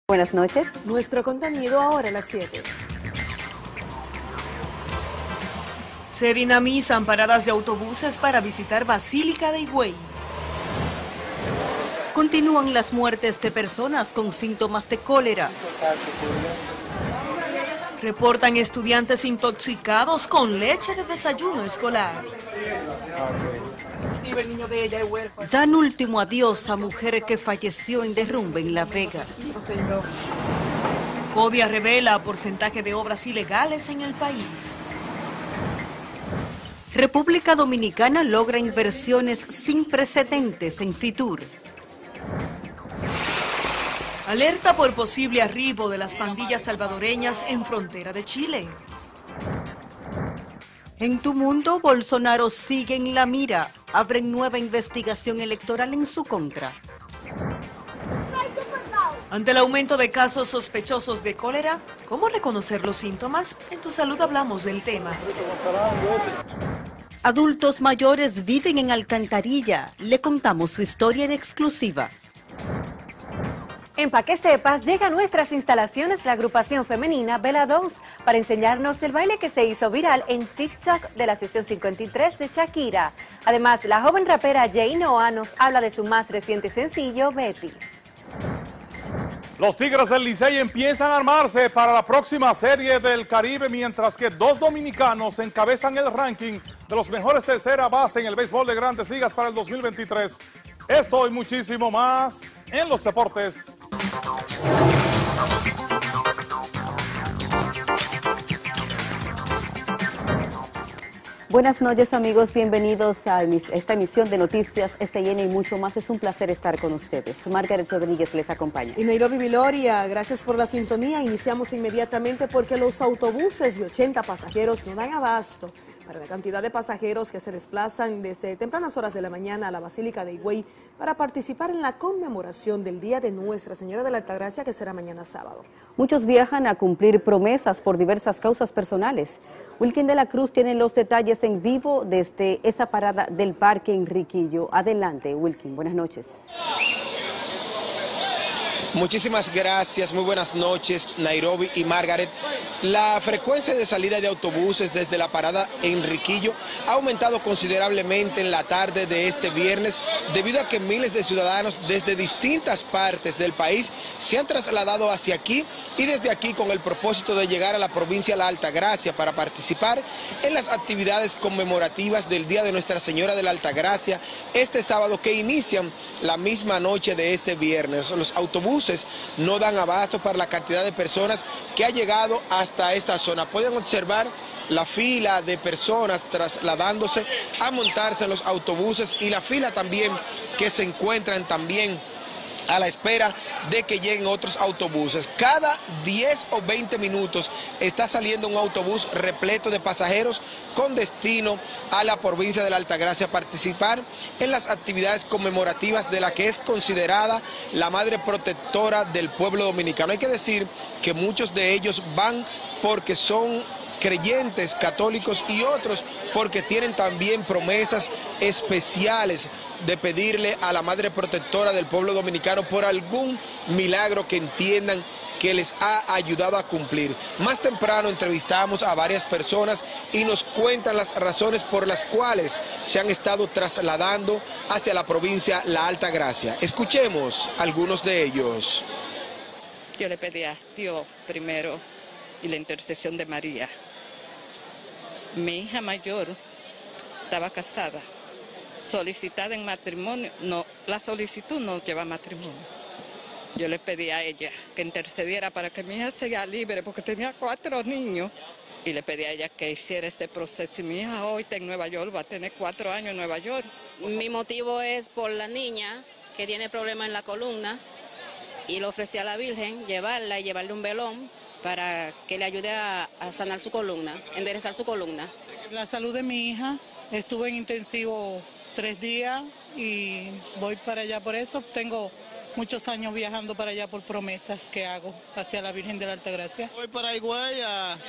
Buenas noches. Nuestro contenido ahora a las 7. Se dinamizan paradas de autobuses para visitar Basílica de Higüey. Continúan las muertes de personas con síntomas de cólera. Reportan estudiantes intoxicados con leche de desayuno escolar. Dan último adiós a mujer que falleció en derrumbe en La Vega. CODIA revela porcentaje de obras ilegales en el país. República Dominicana logra inversiones sin precedentes en Fitur. Alerta por posible arribo de las pandillas salvadoreñas en frontera de Chile. En tu mundo, Bolsonaro sigue en la mira. Abren nueva investigación electoral en su contra. Ante el aumento de casos sospechosos de cólera, ¿cómo reconocer los síntomas? En Tu Salud hablamos del tema. Adultos mayores viven en alcantarilla. Le contamos su historia en exclusiva. En Pa' que sepas, llega a nuestras instalaciones la agrupación femenina Bella Dose para enseñarnos el baile que se hizo viral en TikTok de la sesión 53 de Shakira. Además, la joven rapera Jay Noah nos habla de su más reciente sencillo, Betty. Los Tigres del Licey empiezan a armarse para la próxima Serie del Caribe, mientras que dos dominicanos encabezan el ranking de los mejores tercera base en el béisbol de Grandes Ligas para el 2023. Esto y muchísimo más en los deportes. Buenas noches, amigos, bienvenidos a esta emisión de Noticias SIN y mucho más. Es un placer estar con ustedes. Margaret Rodríguez les acompaña. Y Nairobi Viloria, gracias por la sintonía. Iniciamos inmediatamente porque los autobuses de 80 pasajeros no dan abasto para la cantidad de pasajeros que se desplazan desde tempranas horas de la mañana a la Basílica de Higüey para participar en la conmemoración del Día de Nuestra Señora de la Altagracia, que será mañana sábado. Muchos viajan a cumplir promesas por diversas causas personales. Wilkin de la Cruz tiene los detalles en vivo desde esa parada del Parque Enriquillo. Adelante, Wilkin, buenas noches. Muchísimas gracias, muy buenas noches, Nairobi y Margaret. La frecuencia de salida de autobuses desde la parada Enriquillo ha aumentado considerablemente en la tarde de este viernes debido a que miles de ciudadanos desde distintas partes del país se han trasladado hacia aquí y desde aquí con el propósito de llegar a la provincia de la Altagracia para participar en las actividades conmemorativas del Día de Nuestra Señora de la Altagracia este sábado, que inician la misma noche de este viernes. Los autobuses no dan abasto para la cantidad de personas que ha llegado hasta esta zona. Pueden observar la fila de personas trasladándose a montarse en los autobuses y la fila también que se encuentran también a la espera de que lleguen otros autobuses. Cada 10 o 20 minutos está saliendo un autobús repleto de pasajeros con destino a la provincia de la Altagracia a participar en las actividades conmemorativas de la que es considerada la madre protectora del pueblo dominicano. Hay que decir que muchos de ellos van porque son creyentes católicos y otros porque tienen también promesas especiales de pedirle a la madre protectora del pueblo dominicano por algún milagro que entiendan que les ha ayudado a cumplir. Más temprano entrevistamos a varias personas y nos cuentan las razones por las cuales se han estado trasladando hacia la provincia La Altagracia. Escuchemos algunos de ellos. Yo le pedí a Dios primero y la intercesión de María. Mi hija mayor estaba casada, solicitada en matrimonio. No, la solicitud no lleva matrimonio. Yo le pedí a ella que intercediera para que mi hija sea libre porque tenía 4 niños. Y le pedí a ella que hiciera ese proceso. Y mi hija hoy está en Nueva York, va a tener 4 años en Nueva York. Mi motivo es por la niña que tiene problemas en la columna y le ofrecí a la Virgen llevarla y llevarle un velón para que le ayude a sanar su columna, enderezar su columna. La salud de mi hija, estuve en intensivo 3 días y voy para allá por eso. Tengo muchos años viajando para allá por promesas que hago hacia la Virgen de la Altagracia. Voy para Higüey a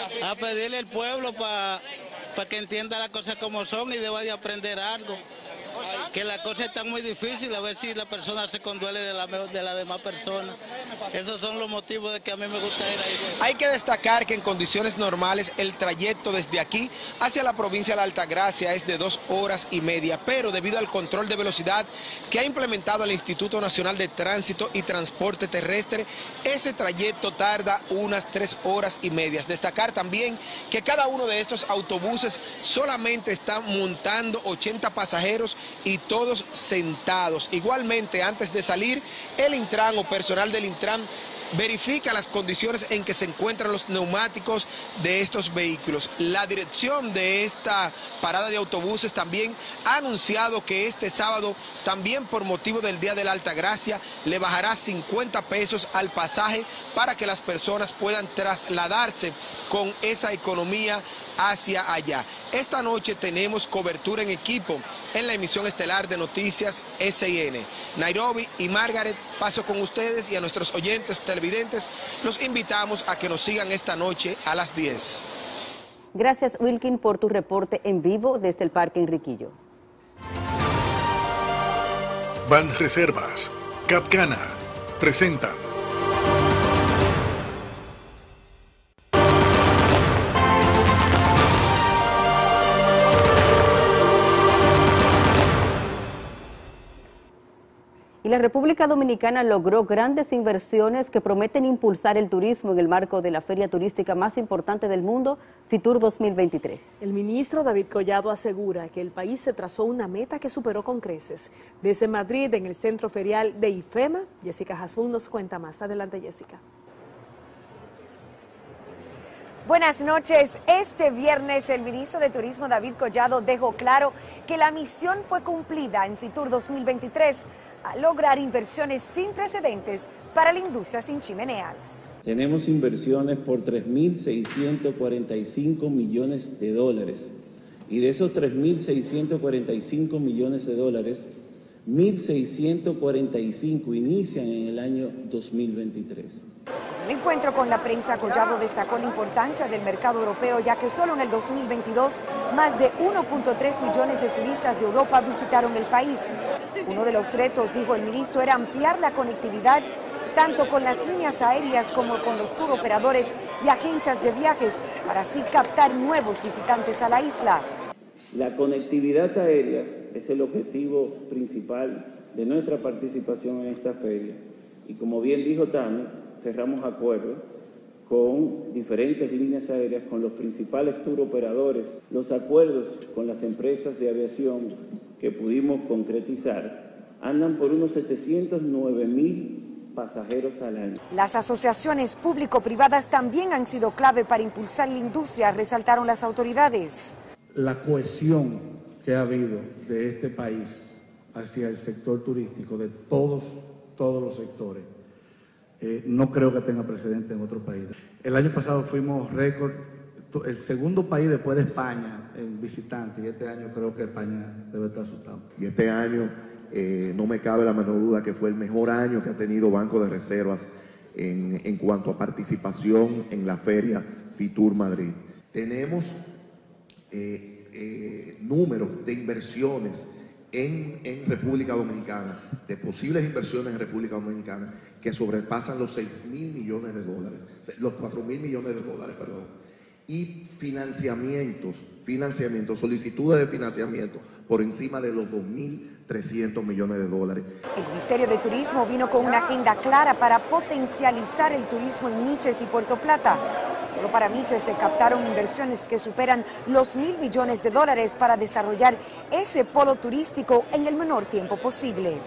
pedirle al pueblo para que entienda las cosas como son y deba de aprender algo. Que la cosa está muy difícil, a ver si la persona se conduele de la demás persona. Esos son los motivos de que a mí me gusta ir ahí. Hay que destacar que en condiciones normales el trayecto desde aquí hacia la provincia de la Altagracia es de 2 horas y media, pero debido al control de velocidad que ha implementado el Instituto Nacional de Tránsito y Transporte Terrestre, ese trayecto tarda unas 3 horas y media. Destacar también que cada uno de estos autobuses solamente está montando 80 pasajeros y todos sentados. Igualmente, antes de salir, el Intran o personal del Intran verifica las condiciones en que se encuentran los neumáticos de estos vehículos. La dirección de esta parada de autobuses también ha anunciado que este sábado, también por motivo del Día de la Altagracia, le bajará 50 pesos al pasaje para que las personas puedan trasladarse con esa economía hacia allá. Esta noche tenemos cobertura en equipo en la emisión estelar de Noticias SIN. Nairobi y Margaret, paso con ustedes, y a nuestros oyentes televidentes los invitamos a que nos sigan esta noche a las 10. Gracias, Wilkin, por tu reporte en vivo desde el Parque Enriquillo. Banreservas, Capcana, presentan Y la República Dominicana logró grandes inversiones que prometen impulsar el turismo en el marco de la feria turística más importante del mundo, Fitur 2023. El ministro David Collado asegura que el país se trazó una meta que superó con creces. Desde Madrid, en el centro ferial de IFEMA, Jessica Hasbun nos cuenta más. Adelante, Jessica. Buenas noches. Este viernes el ministro de Turismo David Collado dejó claro que la misión fue cumplida en Fitur 2023 a lograr inversiones sin precedentes para la industria sin chimeneas. Tenemos inversiones por 3.645 millones de dólares y de esos 3.645 millones de dólares, 1.645 inician en el año 2023. En el encuentro con la prensa, Collado destacó la importancia del mercado europeo, ya que solo en el 2022 más de 1.3 millones de turistas de Europa visitaron el país. Uno de los retos, dijo el ministro, era ampliar la conectividad tanto con las líneas aéreas como con los tour operadores y agencias de viajes, para así captar nuevos visitantes a la isla. La conectividad aérea es el objetivo principal de nuestra participación en esta feria. Y como bien dijo Tami, cerramos acuerdos con diferentes líneas aéreas, con los principales tour operadores. Los acuerdos con las empresas de aviación que pudimos concretizar andan por unos 709.000 pasajeros al año. Las asociaciones público-privadas también han sido clave para impulsar la industria, resaltaron las autoridades. La cohesión que ha habido de este país hacia el sector turístico, de todos los sectores, no creo que tenga precedente en otro país. El año pasado fuimos récord, el segundo país después de España en visitantes, y este año creo que España debe estar asustado. Y este año no me cabe la menor duda que fue el mejor año que ha tenido Banco de Reservas en cuanto a participación en la feria Fitur Madrid. Tenemos números de inversiones en República Dominicana, de posibles inversiones en República Dominicana, que sobrepasan los 6.000 millones de dólares, los 4.000 millones de dólares, perdón. Y financiamientos, solicitudes de financiamiento por encima de los 2.300 millones de dólares. El Ministerio de Turismo vino con una agenda clara para potencializar el turismo en Miches y Puerto Plata. Solo para Miches se captaron inversiones que superan los 1.000 millones de dólares para desarrollar ese polo turístico en el menor tiempo posible.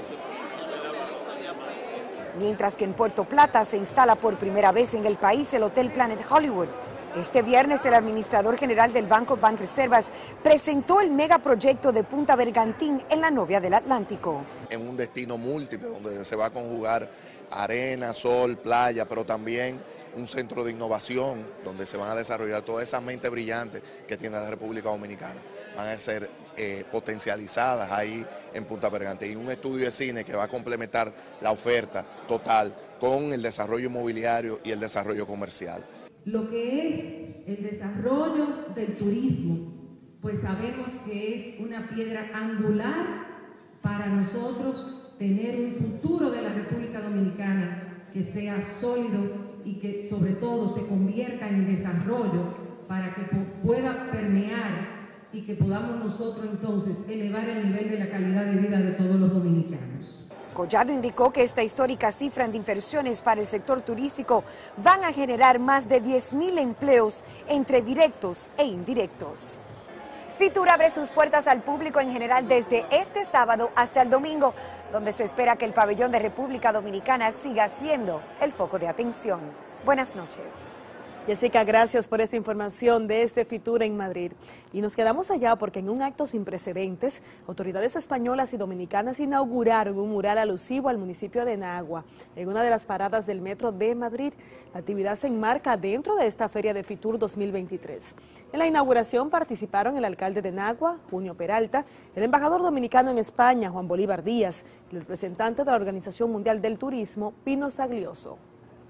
Mientras que en Puerto Plata se instala por primera vez en el país el Hotel Planet Hollywood. Este viernes el administrador general del Banco Banreservas presentó el megaproyecto de Punta Bergantín en la Novia del Atlántico. En un destino múltiple donde se va a conjugar arena, sol, playa, pero también un centro de innovación donde se van a desarrollar todas esas mentes brillantes que tiene la República Dominicana. Van a ser potencializadas ahí en Punta Bergantín. Un estudio de cine que va a complementar la oferta total con el desarrollo inmobiliario y el desarrollo comercial. Lo que es el desarrollo del turismo, pues sabemos que es una piedra angular para nosotros tener un futuro de la República Dominicana que sea sólido y que sobre todo se convierta en desarrollo para que pueda permear y que podamos nosotros entonces elevar el nivel de la calidad de vida de todos los dominicanos. Collado indicó que esta histórica cifra de inversiones para el sector turístico van a generar más de 10.000 empleos entre directos e indirectos. Fitur abre sus puertas al público en general desde este sábado hasta el domingo, donde se espera que el pabellón de República Dominicana siga siendo el foco de atención. Buenas noches. Jessica, gracias por esta información de este Fitur en Madrid. Y nos quedamos allá porque en un acto sin precedentes, autoridades españolas y dominicanas inauguraron un mural alusivo al municipio de Nagua, en una de las paradas del metro de Madrid. La actividad se enmarca dentro de esta Feria de Fitur 2023. En la inauguración participaron el alcalde de Nagua, Junio Peralta, el embajador dominicano en España, Juan Bolívar Díaz, y el representante de la Organización Mundial del Turismo, Pino Saglioso.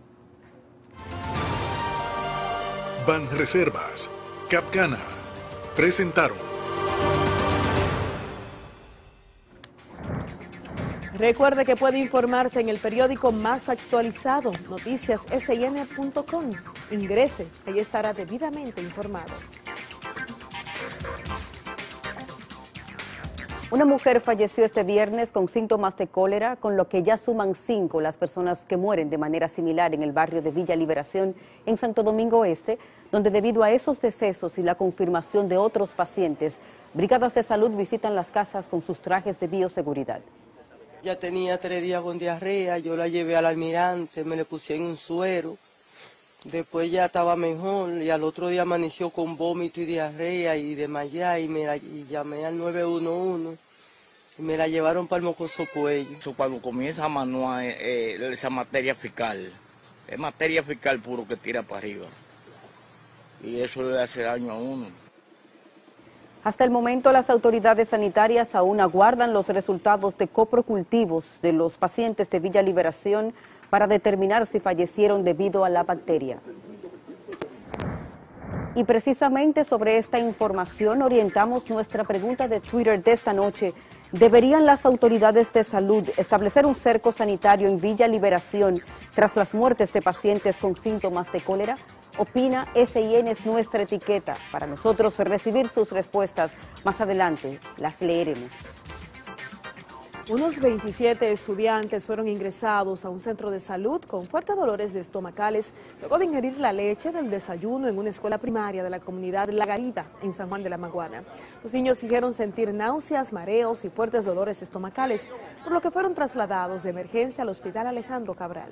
Banreservas, Capcana, presentaron. Recuerde que puede informarse en el periódico más actualizado, noticiassin.com. Ingrese, ahí estará debidamente informado. Una mujer falleció este viernes con síntomas de cólera, con lo que ya suman 5 las personas que mueren de manera similar en el barrio de Villa Liberación, en Santo Domingo Este, donde debido a esos decesos y la confirmación de otros pacientes, brigadas de salud visitan las casas con sus trajes de bioseguridad. Ya tenía 3 días con diarrea, yo la llevé al almirante, me le pusieron un suero, después ya estaba mejor y al otro día amaneció con vómito y diarrea y desmayé y llamé al 911 y me la llevaron para el Mocoso Cuello. Cuando comienza a manuar esa materia fecal, es materia fecal puro que tira para arriba y eso le hace daño a uno. Hasta el momento, las autoridades sanitarias aún aguardan los resultados de coprocultivos de los pacientes de Villa Liberación para determinar si fallecieron debido a la bacteria. Y precisamente sobre esta información orientamos nuestra pregunta de Twitter de esta noche. ¿Deberían las autoridades de salud establecer un cerco sanitario en Villa Liberación tras las muertes de pacientes con síntomas de cólera? Opina SIN es nuestra etiqueta. Para nosotros recibir sus respuestas más adelante las leeremos. Unos 27 estudiantes fueron ingresados a un centro de salud con fuertes dolores estomacales luego de ingerir la leche del desayuno en una escuela primaria de la comunidad La Garita, en San Juan de la Maguana. Los niños dijeron sentir náuseas, mareos y fuertes dolores estomacales, por lo que fueron trasladados de emergencia al Hospital Alejandro Cabral.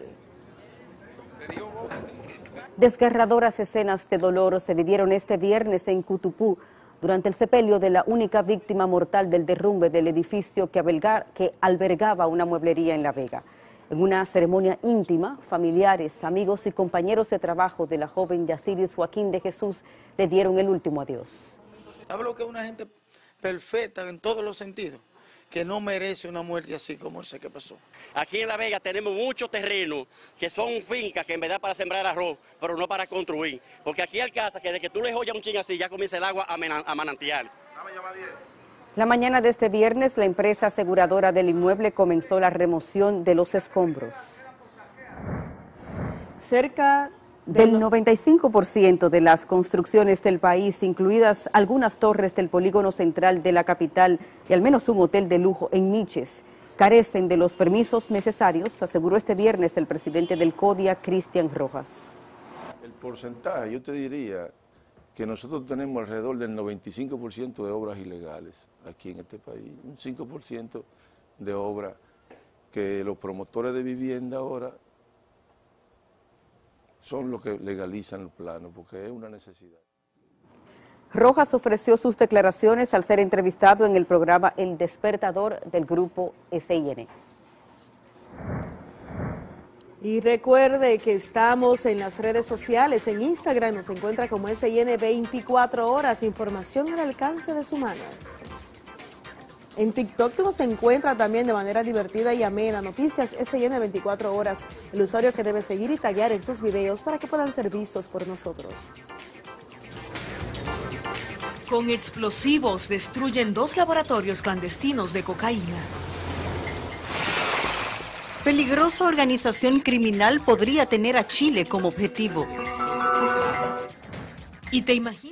Desgarradoras escenas de dolor se vivieron este viernes en Cutupú, durante el sepelio de la única víctima mortal del derrumbe del edificio que albergaba una mueblería en La Vega. En una ceremonia íntima, familiares, amigos y compañeros de trabajo de la joven Yaciris Joaquín de Jesús le dieron el último adiós. Hablo que es una gente perfecta en todos los sentidos, que no merece una muerte así como esa que pasó. Aquí en La Vega tenemos muchos terrenos que son fincas que en verdad para sembrar arroz, pero no para construir. Porque aquí hay casas que desde que tú les oyas un ching así ya comienza el agua a manantial. La mañana de este viernes, la empresa aseguradora del inmueble comenzó la remoción de los escombros. Cerca del 95% de las construcciones del país, incluidas algunas torres del polígono central de la capital y al menos un hotel de lujo en Niches, carecen de los permisos necesarios, aseguró este viernes el presidente del CODIA, Cristian Rojas. El porcentaje, yo te diría que nosotros tenemos alrededor del 95% de obras ilegales aquí en este país, un 5% de obras que los promotores de vivienda ahora son los que legalizan el plano, porque es una necesidad. Rojas ofreció sus declaraciones al ser entrevistado en el programa El Despertador del grupo SIN. Y recuerde que estamos en las redes sociales, en Instagram nos encuentra como SIN 24 horas, información al alcance de su mano. En TikTok nos encuentra también de manera divertida y amena, noticias SIN 24 horas, el usuario que debe seguir y taggear en sus videos para que puedan ser vistos por nosotros. Con explosivos destruyen 2 laboratorios clandestinos de cocaína. peligrosa organización criminal podría tener a Chile como objetivo. ¿Y te imaginas?